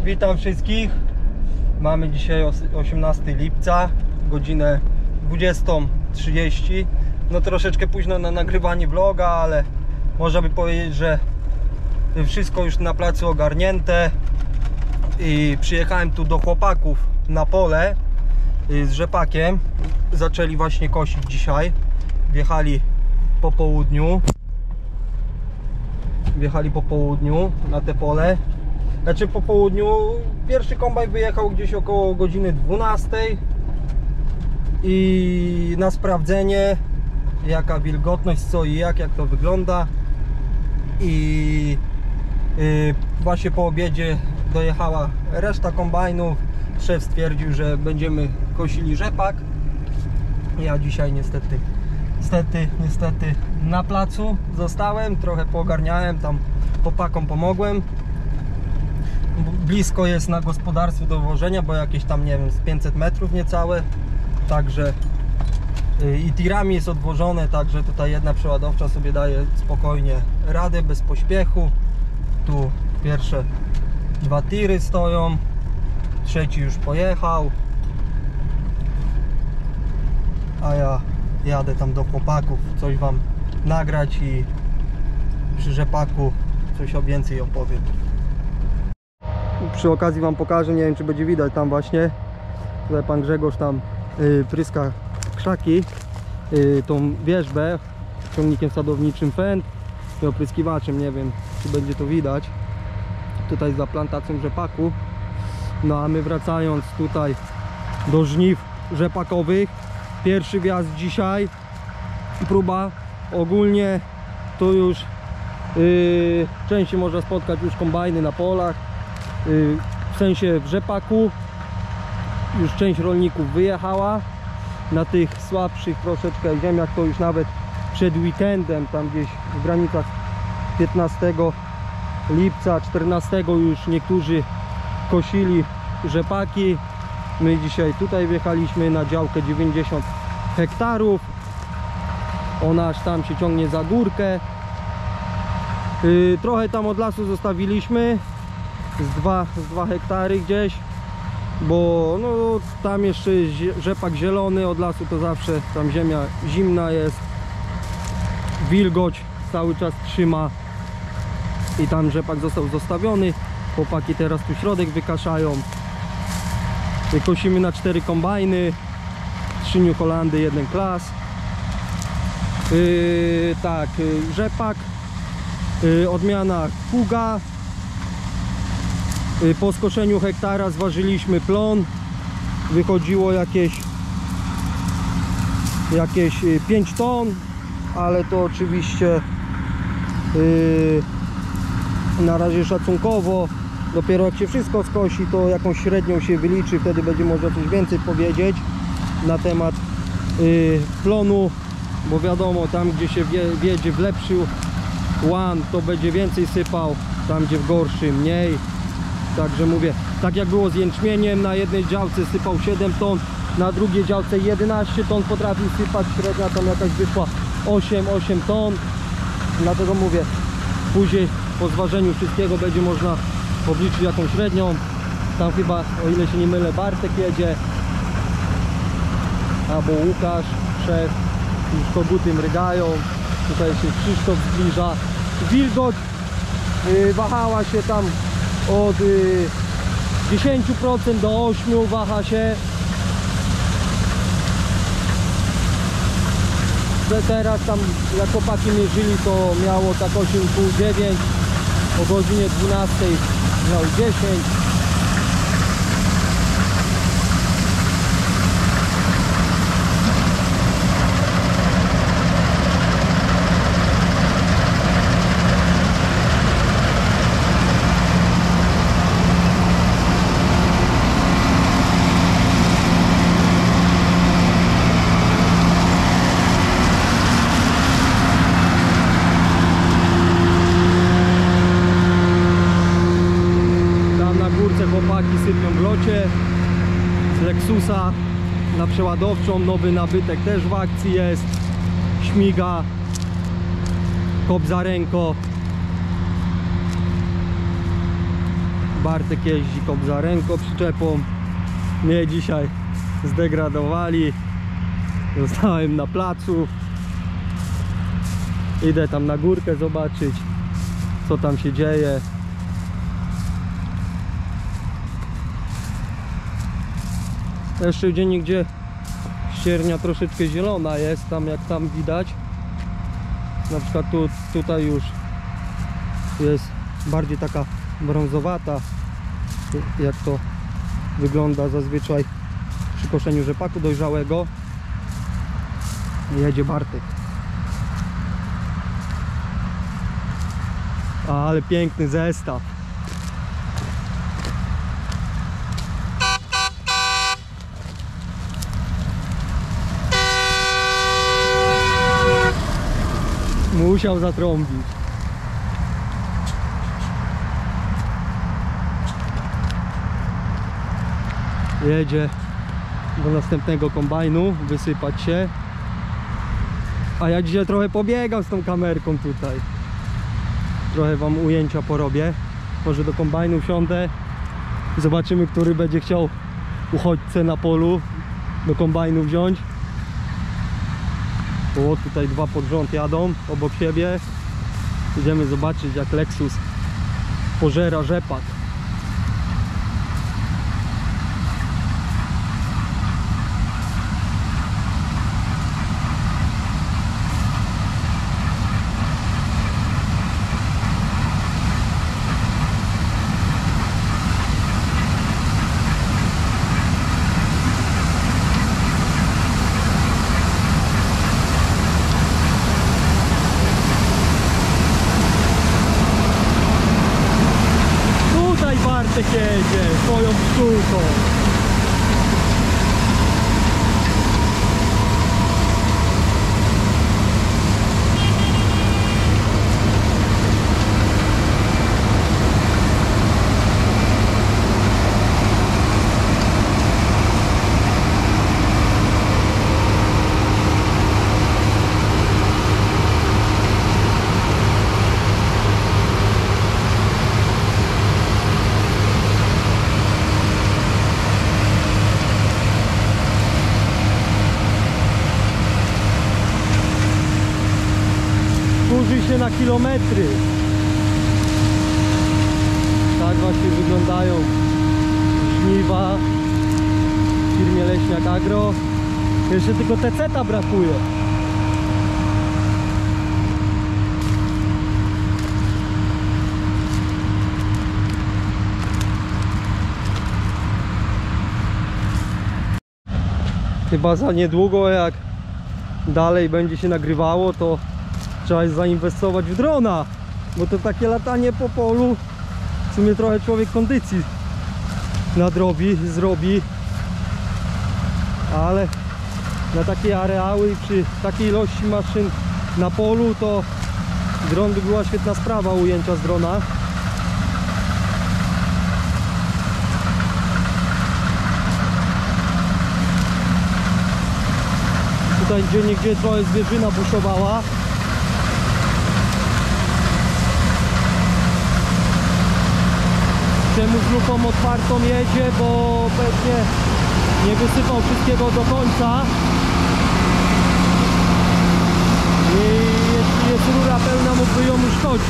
Witam wszystkich. Mamy dzisiaj 18 lipca, godzinę 20:30. No troszeczkę późno na nagrywanie vloga, ale można by powiedzieć, że wszystko już na placu ogarnięte. I przyjechałem tu do chłopaków na pole z rzepakiem. Zaczęli właśnie kosić dzisiaj. Wjechali po południu. Na te pole. Znaczy po południu. Pierwszy kombajn wyjechał gdzieś około godziny 12 i na sprawdzenie, jaka wilgotność, co i jak to wygląda. I właśnie po obiedzie dojechała reszta kombajnów. Szef stwierdził, że będziemy kosili rzepak. Ja dzisiaj niestety na placu zostałem, trochę poogarniałem, tam chłopakom pomogłem. Blisko jest na gospodarstwo do włożenia, bo jakieś tam, nie wiem, z 500 metrów niecałe. Także i tirami jest odwożone, także tutaj jedna przeładowcza sobie daje spokojnie radę, bez pośpiechu. Tu pierwsze 2 tiry stoją, trzeci już pojechał, a ja jadę tam do chłopaków coś wam nagrać i przy rzepaku coś więcej opowiem. Przy okazji wam pokażę, nie wiem czy będzie widać, tam właśnie tutaj pan Grzegorz tam pryska krzaki, tą wierzbę ciągnikiem sadowniczym Fendt i opryskiwaczem, nie wiem czy będzie to widać, tutaj za plantacją rzepaku. No a my wracając tutaj do żniw rzepakowych, pierwszy wjazd dzisiaj, próba. Ogólnie to już częściej można spotkać już kombajny na polach, w sensie w rzepaku już część rolników wyjechała. Na tych słabszych troszeczkę ziemiach to już nawet przed weekendem, tam gdzieś w granicach 15 lipca, 14 już niektórzy kosili rzepaki. My dzisiaj tutaj wjechaliśmy na działkę 90 hektarów. Ona aż tam się ciągnie za górkę. Trochę tam od lasu zostawiliśmy z 2 hektary gdzieś, bo no, tam jeszcze jest rzepak zielony, od lasu to zawsze tam ziemia zimna jest, wilgoć cały czas trzyma i tam rzepak został zostawiony. Chłopaki teraz tu środek wykaszają. Kosimy na 4 kombajny, 3 New Hollandy, 1 Class. Tak, rzepak, odmiana Kuga. Po skoszeniu hektara zważyliśmy plon, wychodziło jakieś 5 ton, ale to oczywiście na razie szacunkowo. Dopiero jak się wszystko skosi, to jakąś średnią się wyliczy, wtedy będzie można coś więcej powiedzieć na temat plonu, bo wiadomo, tam gdzie się wjedzie w lepszy łan, to będzie więcej sypał, tam gdzie w gorszy mniej. Także mówię, tak jak było z jęczmieniem, na jednej działce sypał 7 ton, na drugiej działce 11 ton potrafił sypać, średnia tam jakaś wyszła 8 ton. Dlatego mówię, później po zważeniu wszystkiego będzie można obliczyć jakąś średnią. Tam chyba, o ile się nie mylę, Bartek jedzie albo Łukasz, szef, już koguty mrygają. Tutaj się Krzysztof zbliża. Wilgoć wahała się tam od 10% do 8% waha się. Teraz tam jak chłopaki mierzyli, to miało tak 8,5-9, o godzinie 12 miał 10. Chłopaki sypią w locie z Lexusa na przeładowczą, nowy nabytek też w akcji jest, śmiga, kop za ręko. Bartek jeździ kobzarenko przyczepą. Mnie dzisiaj zdegradowali. Zostałem na placu. Idę tam na górkę zobaczyć, co tam się dzieje. Jeszcze gdzie nigdzie ściernia troszeczkę zielona jest, tam jak tam widać. Na przykład tutaj już jest bardziej taka brązowata, jak to wygląda zazwyczaj przy koszeniu rzepaku dojrzałego. Jedzie Bartek. Ale piękny zestaw. Musiał zatrąbić. Jedzie do następnego kombajnu wysypać się. A ja dzisiaj trochę pobiegam z tą kamerką tutaj. Trochę wam ujęcia porobię. Może do kombajnu wsiądę. Zobaczymy, który będzie chciał uchodźcę na polu do kombajnu wziąć. O, tutaj dwa pod rząd jadą obok siebie. Idziemy zobaczyć, jak Lexus pożera rzepak. Jedzie swoją pszczółką. Się na kilometry. Tak właśnie wyglądają żniwa w firmie Leśniak Agro. Jeszcze tylko TC-ta brakuje. Chyba za niedługo, jak dalej będzie się nagrywało, to trzeba zainwestować w drona, bo to takie latanie po polu w sumie trochę człowiek kondycji zrobi, ale na takie areały przy takiej ilości maszyn na polu to dron by była świetna sprawa ujęcia z drona. Tutaj gdzie trochę zwierzyna buszowała. Czemu z lupą otwartą jedzie, bo pewnie nie wysypał wszystkiego do końca. I jeśli jest rura pełna, mógłby ją uszkodzić.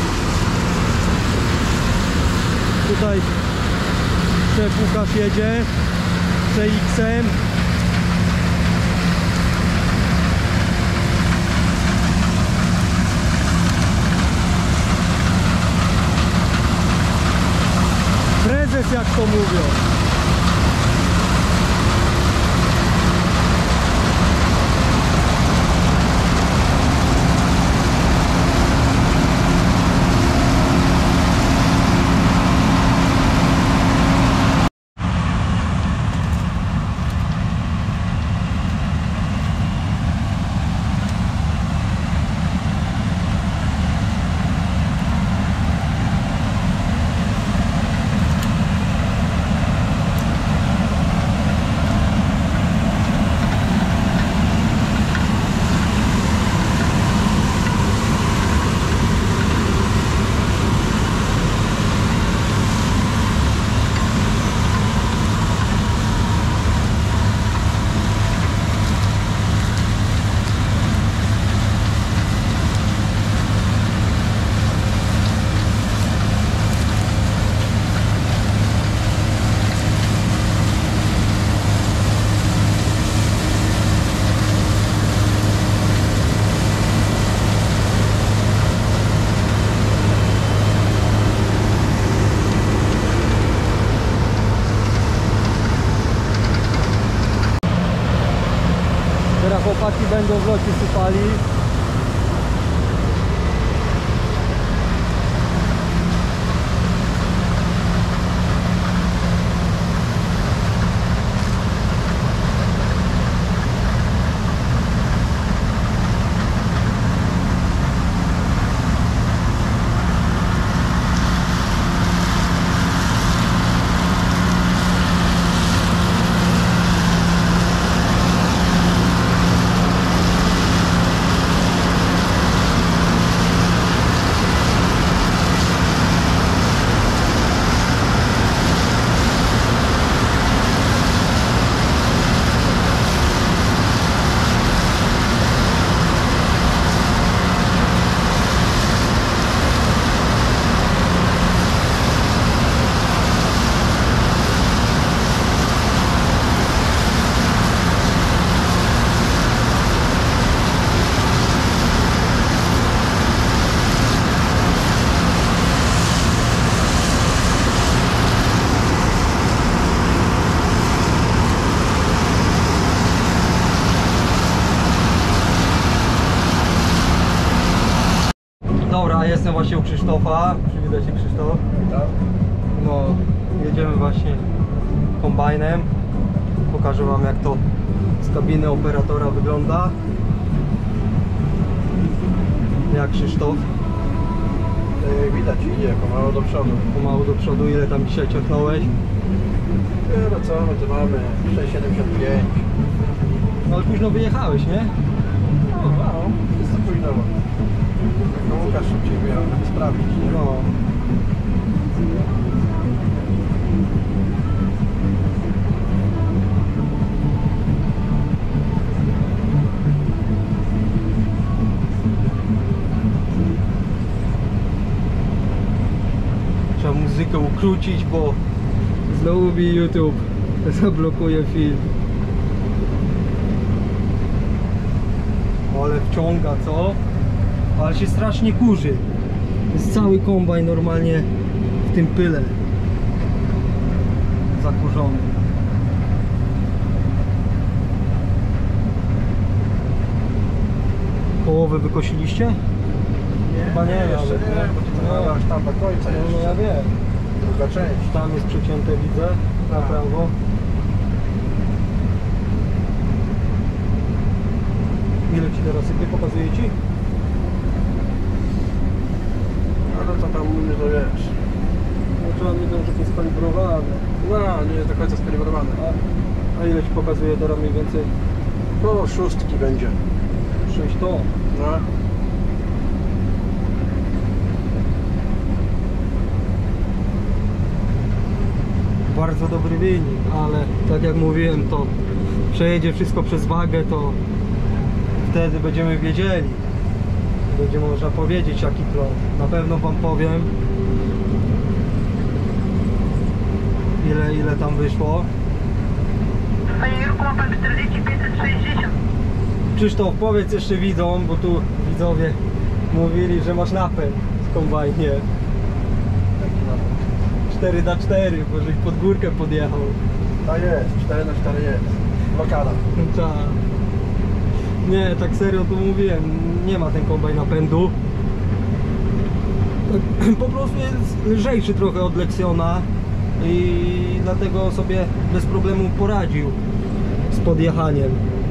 Tutaj szef Łukasz jedzie CX-em. Prezes, jak to mówią. będą w locie sypali. Dobra, jestem właśnie u Krzysztofa. Przywitaj się, Krzysztof. Tak. No, jedziemy właśnie kombajnem. Pokażę wam, jak to z kabiny operatora wygląda. Jak Krzysztof? Widać, idzie pomału do przodu. Pomału do przodu. Ile tam dzisiaj ciągnąłeś? No co my tu mamy? 6,75. No ale późno wyjechałeś, nie? No, jest to pójdą. No Łukasz szybciej wyjechał, żeby sprawdzić, nie? No. Trzeba muzykę ukrócić, bo znowu mi YouTube zablokuje film. Ale wciąga, co? Ale się strasznie kurzy. Jest cały kombajn normalnie w tym pyle zakurzony. Połowę wykosiliście? Nie, Chyba nie, jeszcze nawet, nie, bo to no. aż tam do końca No jeszcze. ja wiem. Druga część. Tam jest przecięte, widzę, na Tak. prawo. Ile ci teraz sypie? Pokazuje ci? Ale to tam nie to wiesz. No trzeba mieć dobrze skalibrowane. No, nie jest do końca skalibrowane. A ile ci pokazuje teraz mniej więcej? No, szóstki będzie. 6 ton. No. Bardzo dobry wynik, ale tak jak mówiłem, to przejedzie wszystko przez wagę, to wtedy będziemy wiedzieli. Będzie można powiedzieć, jaki plon. Na pewno wam powiem, ile tam wyszło. Panie Jurku, ma pan 4560. Krzysztof, powiedz jeszcze widzom, bo tu widzowie mówili, że masz napęd w kombajnie. 4x4, bo żeś pod górkę podjechał. To jest, 4x4 jest. Blokada. Tak. Nie, tak serio to mówiłem, nie ma ten kombajn napędu. Tak, po prostu jest lżejszy trochę od Lexiona i dlatego sobie bez problemu poradził z podjechaniem.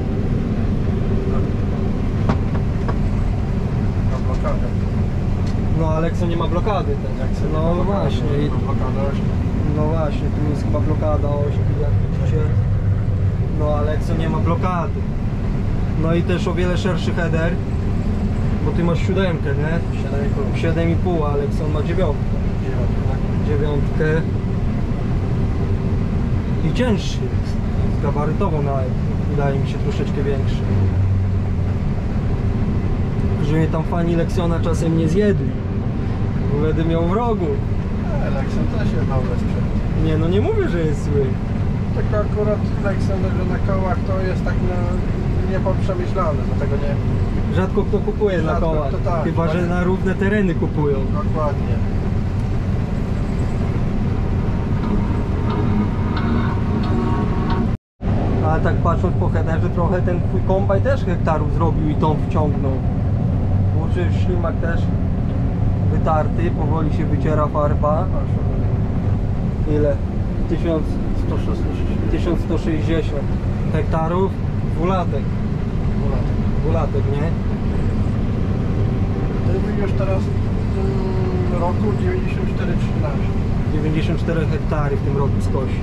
Na blokadę. No a Lexon nie ma blokady też. Jak sobie No blokady, właśnie, i, blokada ośki. no właśnie, tu jest chyba blokada ośki, jak widzicie. No a Lexon nie ma blokady. No i też o wiele szerszy header, bo ty masz 7, nie? 7,5. 7,5, a Lexon ma 9. Dziewiątkę. I cięższy jest. Gabarytowo nawet. Wydaje mi się troszeczkę większy. Że mnie tam fani Lexiona czasem nie zjedli. Bo będę miał wrogu. Lexon też jest mały sprzęt. Nie, no nie mówię, że jest zły. Tylko akurat Lexon, że na kołach to jest tak niepoprzemyślane, dlatego nie... Rzadko kto kupuje na Rzadko, kołach. to tak, Chyba, że tak. na równe tereny kupują. Dokładnie. tak patrząc po headerze, trochę ten twój kombajn też hektarów zrobił i tą wciągnął. Kurczę, ślimak też wytarty, powoli się wyciera farba. Ile? 1160 hektarów, dwulatek. Dwulatek, nie? Ty już teraz w tym roku 94,13. 94 hektary w tym roku skosi.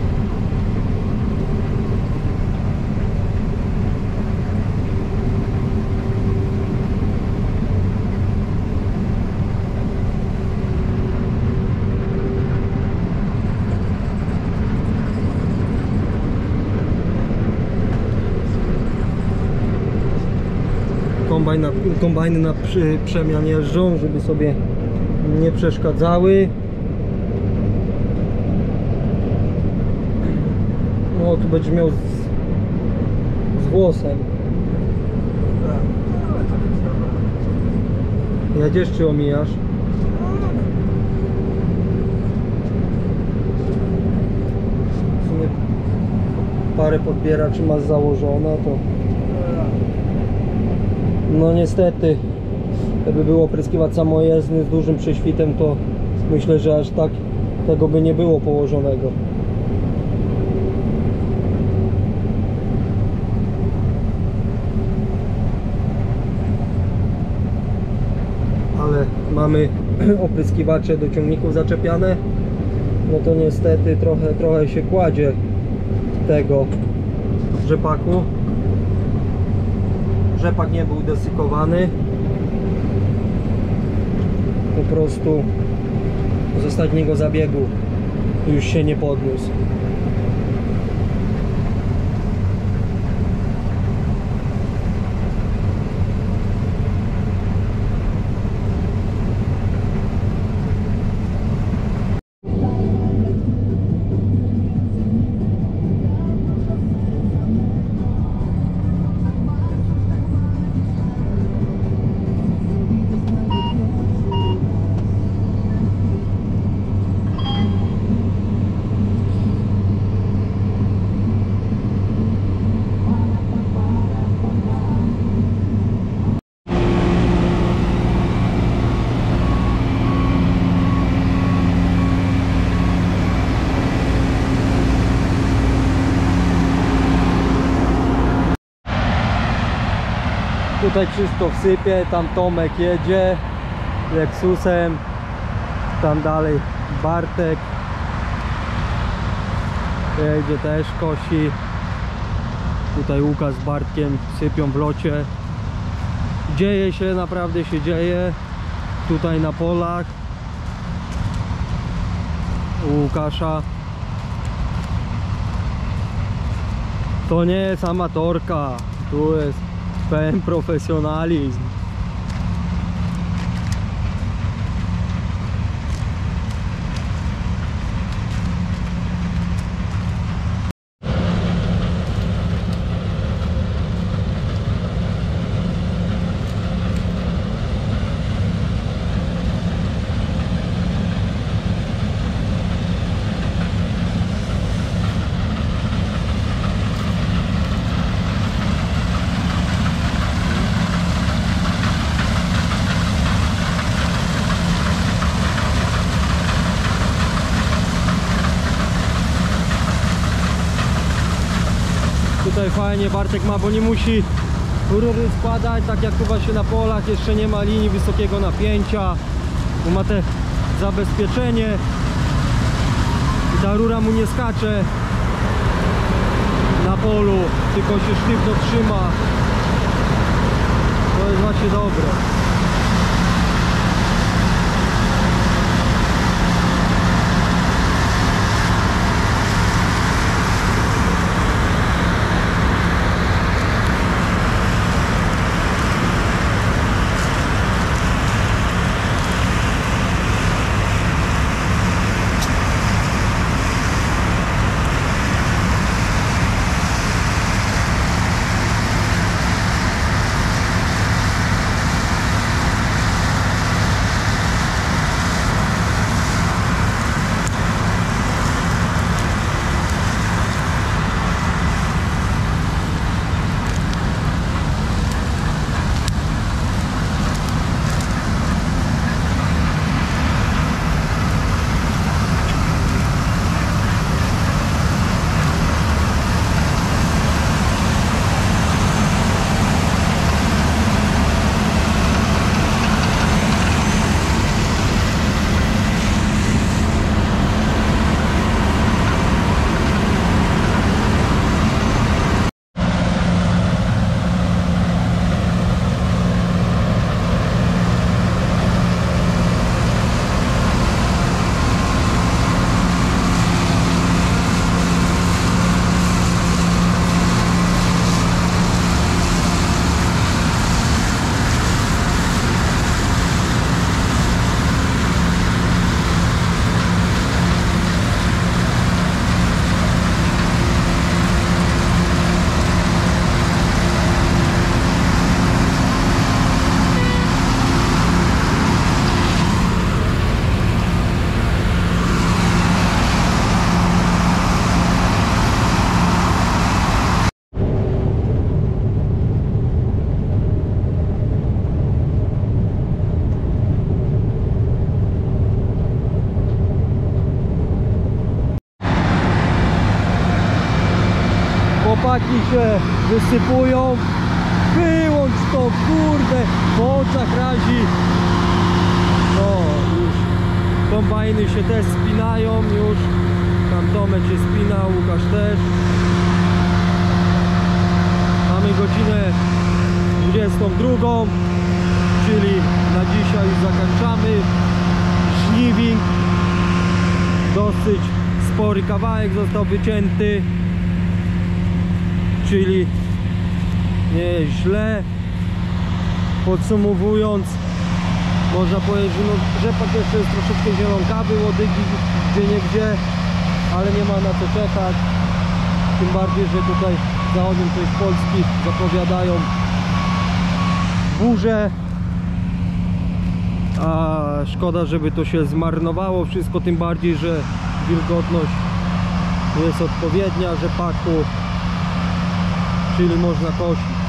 Kombajny na przemian jeżdżą, żeby sobie nie przeszkadzały. No tu będzie miał z włosem. Jedziesz czy omijasz? W sumie parę podbieraczy masz założone, to no niestety, gdyby było opryskiwacz samojezdny z dużym prześwitem, to myślę, że aż tak tego by nie było położonego. Ale mamy opryskiwacze do ciągników zaczepiane, no to niestety trochę się kładzie tego rzepaku. Rzepak nie był desykowany, po prostu z ostatniego zabiegu już się nie podniósł. Tutaj Krzysztof sypie, tam Tomek jedzie Lexusem, tam dalej Bartek jedzie też, kosi. Tutaj Łukasz z Bartkiem sypią w locie. Dzieje się, naprawdę się dzieje tutaj na polach u Łukasza. To nie jest amatorka, tu jest pełen profesjonalizm. Tutaj fajnie Bartek ma, bo nie musi rury składać, tak jak chyba się na polach jeszcze nie ma linii wysokiego napięcia, bo ma te zabezpieczenie i ta rura mu nie skacze na polu, tylko się sztywno trzyma. To jest właśnie dobre. chłopaki się wysypują. Wyłącz to, kurde, po oczach razi. No, już kombajny się też spinają, już tam Tomek się spina, Łukasz też. Mamy godzinę 22, czyli na dzisiaj już zakończamy żniwing. Dosyć spory kawałek został wycięty, czyli nieźle. Podsumowując, można powiedzieć, że no, rzepak jeszcze jest troszeczkę zielonkawy, łodygi gdzie, ale nie ma na co czekać. Tym bardziej, że tutaj w zachodnim części Polski zapowiadają burze. A szkoda, żeby to się zmarnowało wszystko, tym bardziej, że wilgotność jest odpowiednia rzepaku, czyli można kosić.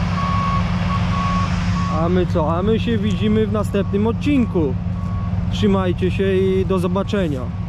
A my co? A my się widzimy w następnym odcinku. Trzymajcie się i do zobaczenia.